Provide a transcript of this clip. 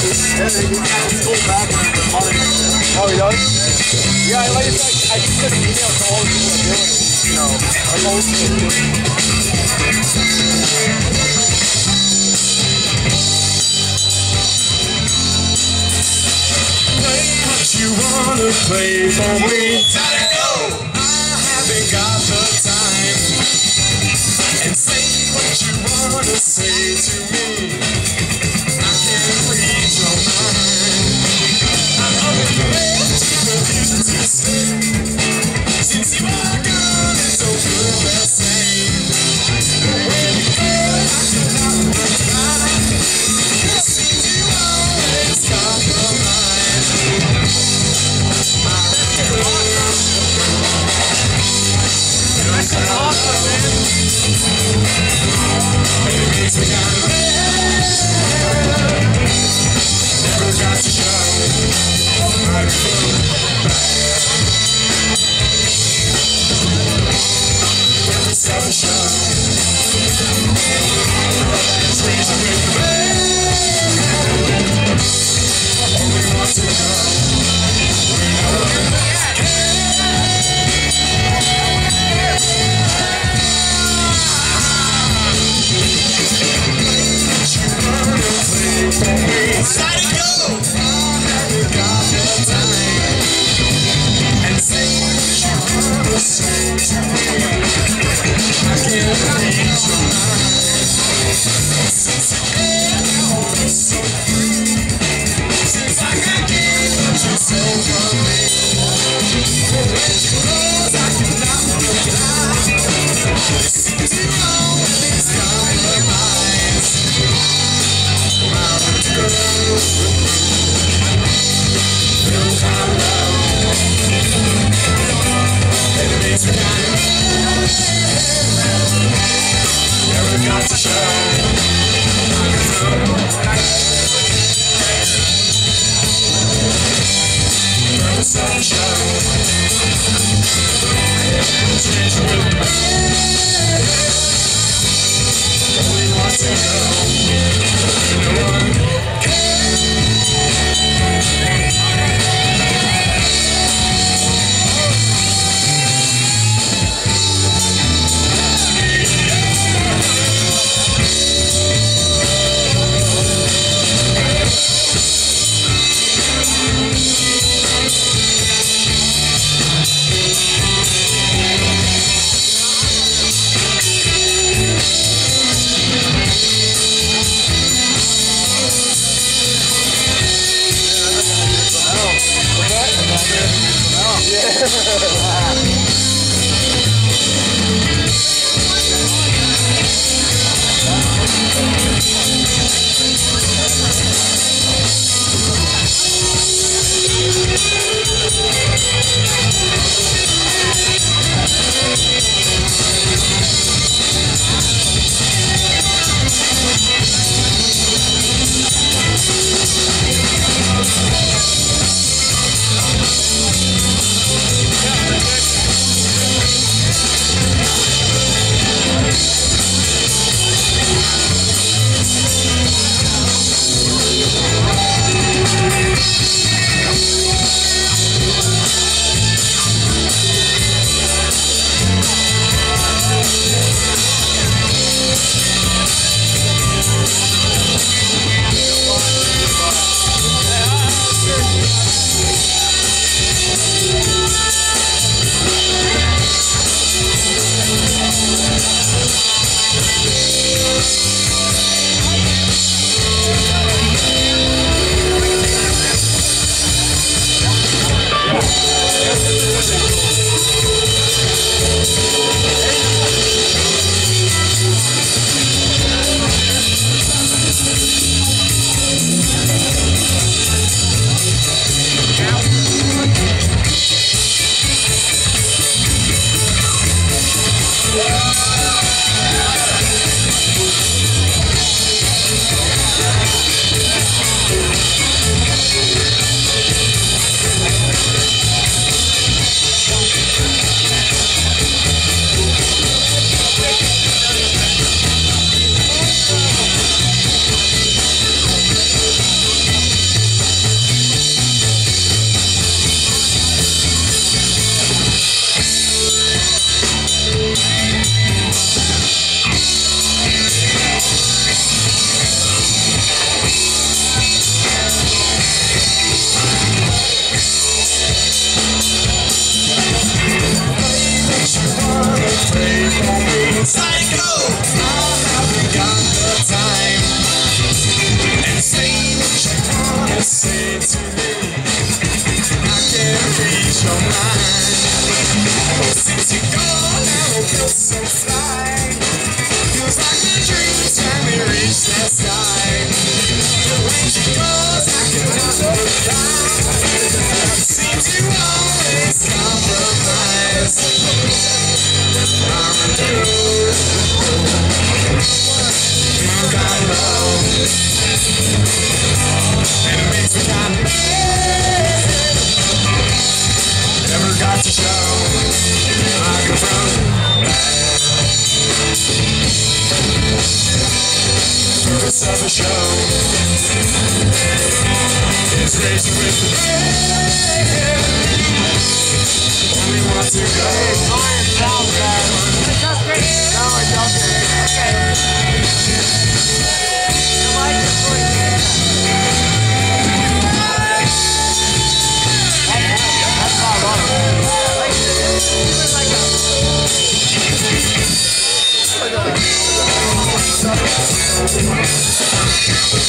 Oh, he does? Yeah, like I said, I just sent an email to all the people that do it, you know, like old people. Play what you wanna play for me. Gotta go! I haven't got the time. And say what you wanna say to me. I can't read your mind. I'm unprepared to refuse to stay. Since you are gone, it's so good the same. When you go, I cannot reply. It seems you always compromise. That's awesome, man. It makes me kind of mad. Never got to show my food. Never saw the show. It's reason with the bad. Only want to go. We're not looking back. Decided to go. I haven't got the time. And say what you wanna say to me. I can't read your mind. Since you can't hold me so free. Since I can't get what you stole from me. When you close, I cannot reply. It seems you always compromise. Feel kind of low. And it makes me kind of never got to show. Never saw the show. Change with me. We want to go. No one and it makes me kind of mad. Never got to show like a front. Put us up a show. It's racing with the band. Only want to go. Fire sound, guys. That's great. No, I don't. Okay. The lights are going in. That's not wrong. Like, this is like a...